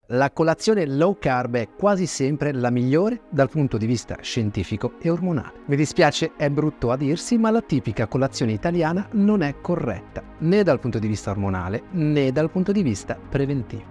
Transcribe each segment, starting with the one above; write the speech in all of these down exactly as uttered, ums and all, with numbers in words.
La colazione low carb è quasi sempre la migliore dal punto di vista scientifico e ormonale. Mi dispiace, è brutto a dirsi, ma la tipica colazione italiana non è corretta, né dal punto di vista ormonale, né dal punto di vista preventivo.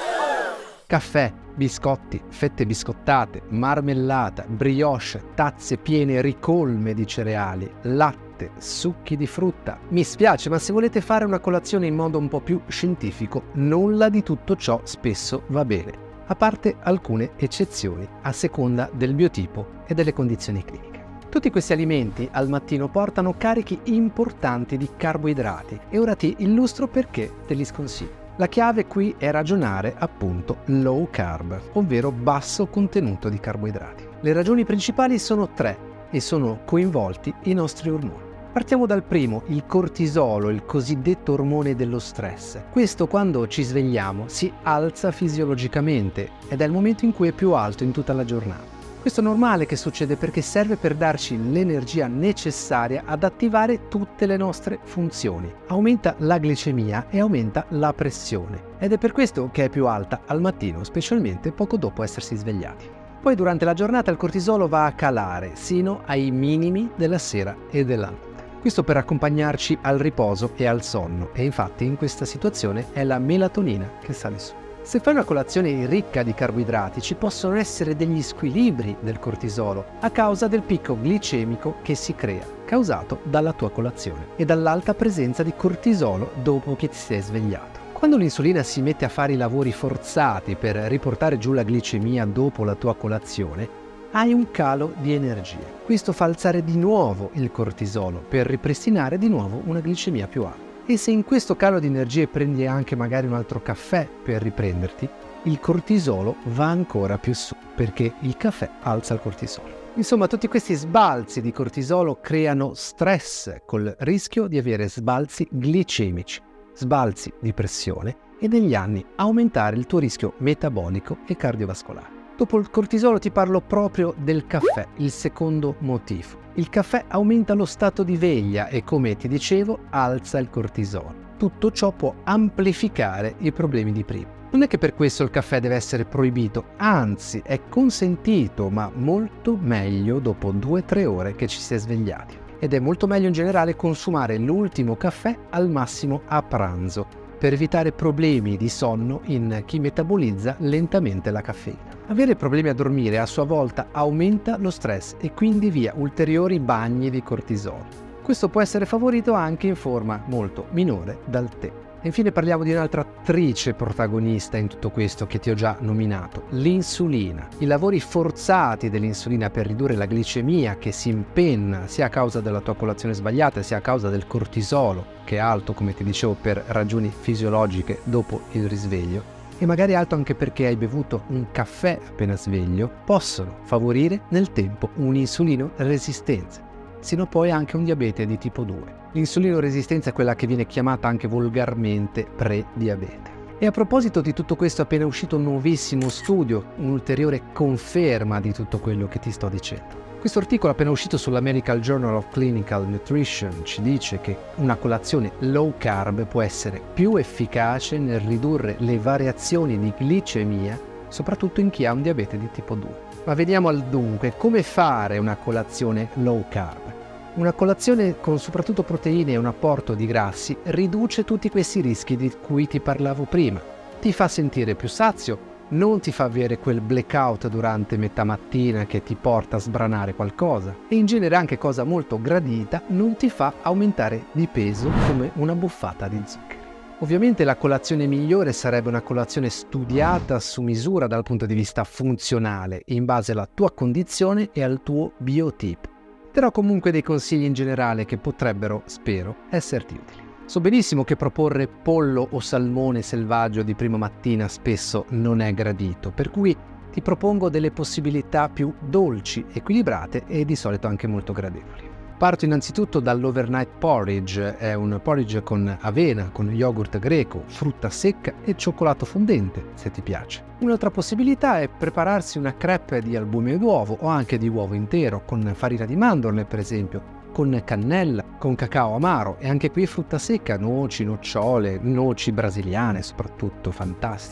Caffè, biscotti, fette biscottate, marmellata, brioche, tazze piene ricolme di cereali, latte, succhi di frutta. Mi spiace, ma se volete fare una colazione in modo un po' più scientifico, nulla di tutto ciò spesso va bene, a parte alcune eccezioni a seconda del biotipo e delle condizioni cliniche. Tutti questi alimenti al mattino portano carichi importanti di carboidrati e ora ti illustro perché te li sconsiglio. La chiave qui è ragionare appunto low carb, ovvero basso contenuto di carboidrati. Le ragioni principali sono tre e sono coinvolti i nostri ormoni. Partiamo dal primo, il cortisolo, il cosiddetto ormone dello stress. Questo quando ci svegliamo si alza fisiologicamente ed è il momento in cui è più alto in tutta la giornata. Questo è normale che succede perché serve per darci l'energia necessaria ad attivare tutte le nostre funzioni. Aumenta la glicemia e aumenta la pressione ed è per questo che è più alta al mattino, specialmente poco dopo essersi svegliati. Poi durante la giornata il cortisolo va a calare sino ai minimi della sera e della notte. Questo per accompagnarci al riposo e al sonno e infatti in questa situazione è la melatonina che sale su. Se fai una colazione ricca di carboidrati ci possono essere degli squilibri del cortisolo a causa del picco glicemico che si crea, causato dalla tua colazione e dall'alta presenza di cortisolo dopo che ti sei svegliato. Quando l'insulina si mette a fare i lavori forzati per riportare giù la glicemia dopo la tua colazione, hai un calo di energia. Questo fa alzare di nuovo il cortisolo per ripristinare di nuovo una glicemia più alta. E se in questo calo di energie prendi anche magari un altro caffè per riprenderti, il cortisolo va ancora più su, perché il caffè alza il cortisolo. Insomma, tutti questi sbalzi di cortisolo creano stress, col rischio di avere sbalzi glicemici, sbalzi di pressione e negli anni aumentare il tuo rischio metabolico e cardiovascolare. Dopo il cortisolo ti parlo proprio del caffè, il secondo motivo. Il caffè aumenta lo stato di veglia e, come ti dicevo, alza il cortisolo. Tutto ciò può amplificare i problemi di prima. Non è che per questo il caffè deve essere proibito, anzi è consentito, ma molto meglio dopo due tre ore che ci si è svegliati. Ed è molto meglio in generale consumare l'ultimo caffè al massimo a pranzo, per evitare problemi di sonno in chi metabolizza lentamente la caffeina. Avere problemi a dormire a sua volta aumenta lo stress e quindi via ulteriori bagni di cortisolo. Questo può essere favorito anche in forma molto minore dal tè. E infine parliamo di un'altra attrice protagonista in tutto questo che ti ho già nominato, l'insulina. I lavori forzati dell'insulina per ridurre la glicemia che si impenna sia a causa della tua colazione sbagliata sia a causa del cortisolo che è alto, come ti dicevo, per ragioni fisiologiche dopo il risveglio e magari alto anche perché hai bevuto un caffè appena sveglio, possono favorire nel tempo un'insulino resistenza, sino poi anche un diabete di tipo due. L'insulino resistenza è quella che viene chiamata anche volgarmente pre-diabete. E a proposito di tutto questo è appena uscito un nuovissimo studio, un'ulteriore conferma di tutto quello che ti sto dicendo. Questo articolo appena uscito sull'American Journal of Clinical Nutrition ci dice che una colazione low carb può essere più efficace nel ridurre le variazioni di glicemia, soprattutto in chi ha un diabete di tipo due. Ma veniamo al dunque, come fare una colazione low carb? Una colazione con soprattutto proteine e un apporto di grassi riduce tutti questi rischi di cui ti parlavo prima. Ti fa sentire più sazio, non ti fa avere quel blackout durante metà mattina che ti porta a sbranare qualcosa e in genere anche cosa molto gradita, non ti fa aumentare di peso come una buffata di zuccheri. Ovviamente la colazione migliore sarebbe una colazione studiata su misura dal punto di vista funzionale, in base alla tua condizione e al tuo biotipo. Darò comunque dei consigli in generale che potrebbero, spero, esserti utili. So benissimo che proporre pollo o salmone selvaggio di prima mattina spesso non è gradito, per cui ti propongo delle possibilità più dolci, equilibrate e di solito anche molto gradevoli. Parto innanzitutto dall'overnight porridge, è un porridge con avena, con yogurt greco, frutta secca e cioccolato fondente, se ti piace. Un'altra possibilità è prepararsi una crepe di albume d'uovo o anche di uovo intero, con farina di mandorle per esempio, con cannella, con cacao amaro e anche qui frutta secca, noci, nocciole, noci brasiliane soprattutto, fantastiche.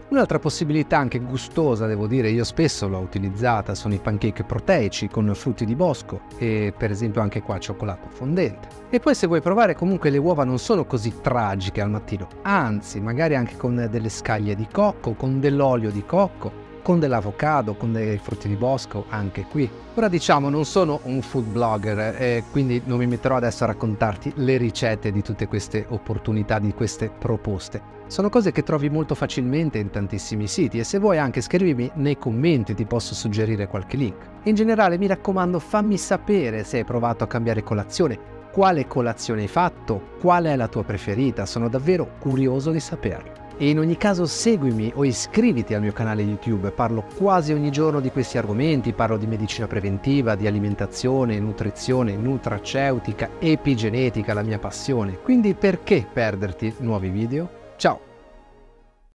Un'altra possibilità anche gustosa, devo dire, io spesso l'ho utilizzata, sono i pancake proteici con frutti di bosco e per esempio anche qua cioccolato fondente. E poi se vuoi provare, comunque le uova non sono così tragiche al mattino, anzi magari anche con delle scaglie di cocco, con dell'olio di cocco, con dell'avocado, con dei frutti di bosco, anche qui. Ora diciamo, non sono un food blogger e quindi non mi metterò adesso a raccontarti le ricette di tutte queste opportunità, di queste proposte. Sono cose che trovi molto facilmente in tantissimi siti e se vuoi anche scrivimi nei commenti, ti posso suggerire qualche link. In generale mi raccomando, fammi sapere se hai provato a cambiare colazione, quale colazione hai fatto, qual è la tua preferita, sono davvero curioso di saperlo. E in ogni caso seguimi o iscriviti al mio canale YouTube, parlo quasi ogni giorno di questi argomenti, parlo di medicina preventiva, di alimentazione, nutrizione, nutraceutica, epigenetica, la mia passione. Quindi perché perderti nuovi video? Ciao!